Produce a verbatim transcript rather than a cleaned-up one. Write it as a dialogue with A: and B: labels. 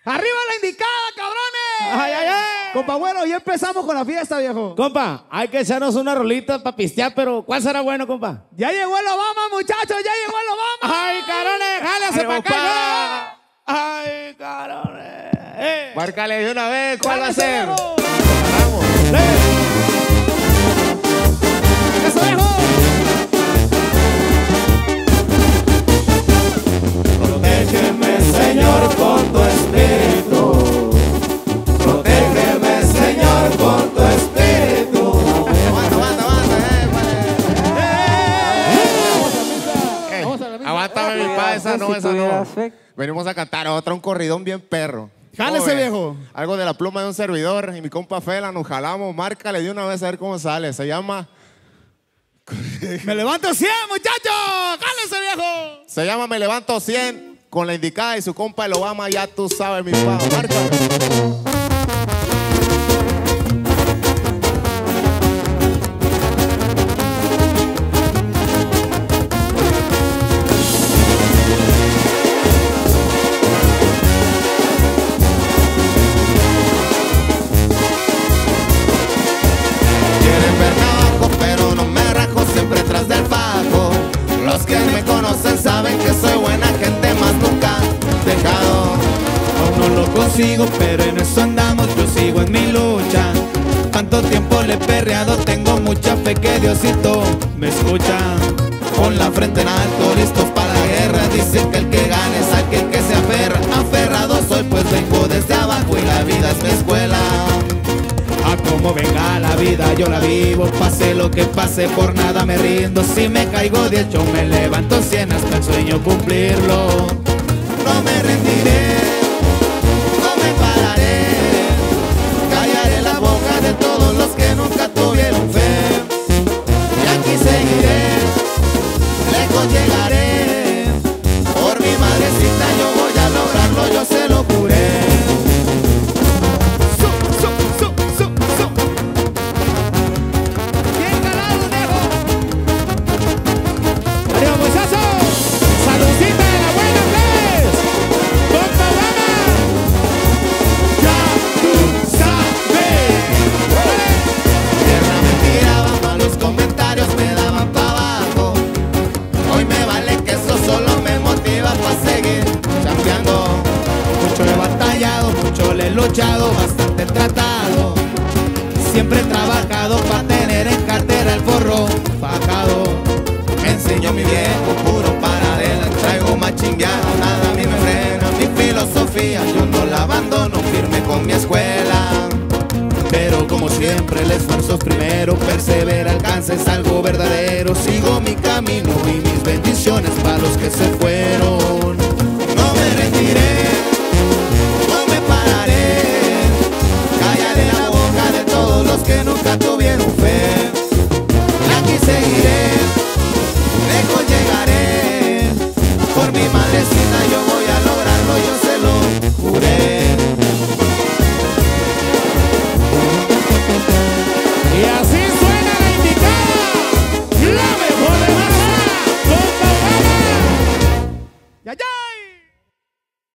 A: ¡Arriba la indicada, cabrones!
B: ¡Ay, ay, ay!
A: Compa, bueno, ya empezamos con la fiesta, viejo.
B: Compa, hay que echarnos una rolita para pistear, pero ¿cuál será bueno, compa?
A: Ya llegó el Obama, muchachos, ya llegó el Obama.
B: ¡Ay, carones! ¡Jálese
A: Ay,
B: para acá!
A: opa.
B: ¡Ay, carones! Eh.
C: Márcale de una vez, ¿cuál va a ser?
A: viejo.
C: Vamos.
A: ¡Eso, viejo!
B: Protégeme, Señor, con tu espíritu. Protégeme, Señor, con tu espíritu.
C: Aguanta, aguanta, aguanta, eh, vale.
A: Vamos a la misa.
C: Aguántame, mi pa, esa no,
D: Si
C: esa no.
D: tuvieras fe.
C: Venimos a cantar otra, un corridón bien perro.
A: Jálese,
C: Joven,
A: viejo.
C: Algo de la pluma de un servidor y mi compa Fela, nos jalamos, márcale de una vez a ver cómo sale. Se llama,
A: Me levanto cien, muchachos. ¡Jálese, viejo!
C: se llama Me Levanto cien con la indicada y su compa el Obama, ya tú sabes, mi pa, márcale. Quieren verme abajo, pero no me rajo, siempre tras del fajo. Los que me conocen saben que soy buena gente, más nunca dejado.
E: Aún no lo consigo, pero en eso andamos, yo sigo en mi lucha. Tanto tiempo le he perreado, tengo mucha fe que Diosito me escucha. Con la frente en alto, listos para la guerra, dicen que el que gane es aquel que se aferra. Aferrado soy, pues vengo desde abajo y la vida es mi escuela. A como venga la vida yo la vivo, pase lo que pase, por nada me rindo. Si me caigo de hecho me levanto cien hasta el sueño cumplirlo.
C: No me rendiré, no me pararé, callaré la boca de todos los que nunca tuvieron fe. Y aquí seguiré, lejos llegaré, por mi madrecita yo voy a lograrlo, yo se lo juré.
A: Bien ganado, viejo. ¡Arriba, muchachos! ¡Saludcita de la buena, plebes! ¡Compa Obama! ¡Ya tú sabes!
C: Tierra me tiraban, malos comentarios me daban pa' abajo. Hoy me vale que eso solo me motiva pa' seguir chambeando.
E: Mucho he batallado, mucho le he luchado, bastante he tratado. Siempre he trabajado para tener en cartera el forro fajado.
C: Me enseñó mi viejo, puro para adelante. Traigo más chingueado, nada a mí me frena. Mi filosofía, yo no la abandono, firme con mi escuela.
E: Pero como siempre el esfuerzo es primero, persevera, alcanza, es algo verdadero.
C: Sigo mi camino y mis bendiciones para los que se fueron.